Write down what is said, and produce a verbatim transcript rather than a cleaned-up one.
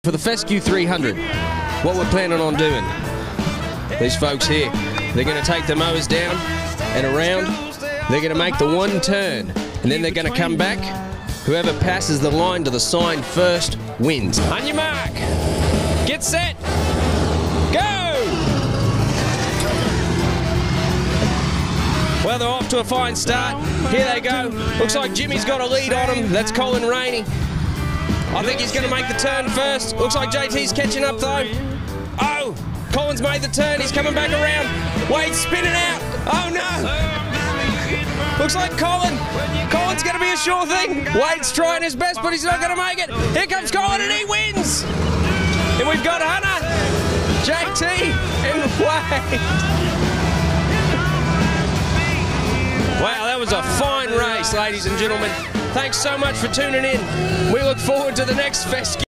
For the Fescue three hundred, what we're planning on doing, these folks here, they're going to take the mowers down and around, they're going to make the one turn, and then they're going to come back. Whoever passes the line to the sign first wins. On your mark, get set, go! Well, they're off to a fine start. Here they go. Looks like Jimmy's got a lead on him. That's Colin Rainey. I think he's going to make the turn first. Looks like J T's catching up though. Oh, Colin's made the turn. He's coming back around. Wade's spinning out. Oh no. Looks like Colin. Colin's going to be a sure thing. Wade's trying his best, but he's not going to make it. Here comes Colin and he wins. And we've got Hunter, J T and Wade. Wow, that was a fine race, ladies and gentlemen. Thanks so much for tuning in. We look forward to the next Fescue.